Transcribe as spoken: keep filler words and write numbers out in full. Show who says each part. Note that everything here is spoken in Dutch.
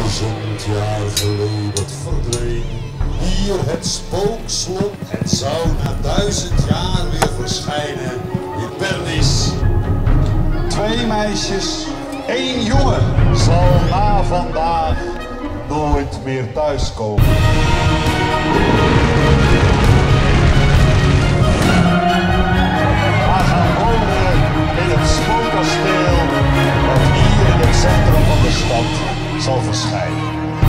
Speaker 1: Duizend jaar geleden verdween hier het spookslot. Het zou na duizend jaar weer verschijnen in Pernis.
Speaker 2: Twee meisjes, één jongen zal na vandaag nooit meer thuiskomen. Maar gaan wonen in het spookkasteel dat hier in het centrum van de stad zal verschijnen.